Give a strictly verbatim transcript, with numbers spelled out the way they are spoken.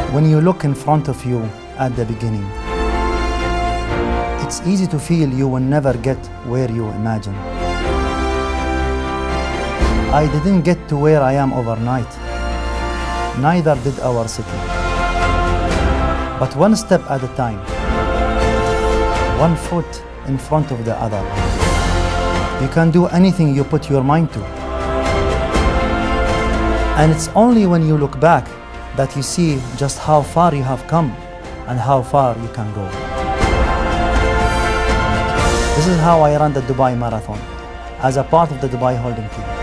When you look in front of you at the beginning, it's easy to feel you will never get where you imagine. I didn't get to where I am overnight, neither did our city. But one step at a time, one foot in front of the other, you can do anything you put your mind to. And it's only when you look back that you see just how far you have come and how far you can go. This is how I ran the Dubai Marathon as a part of the Dubai Holding Team.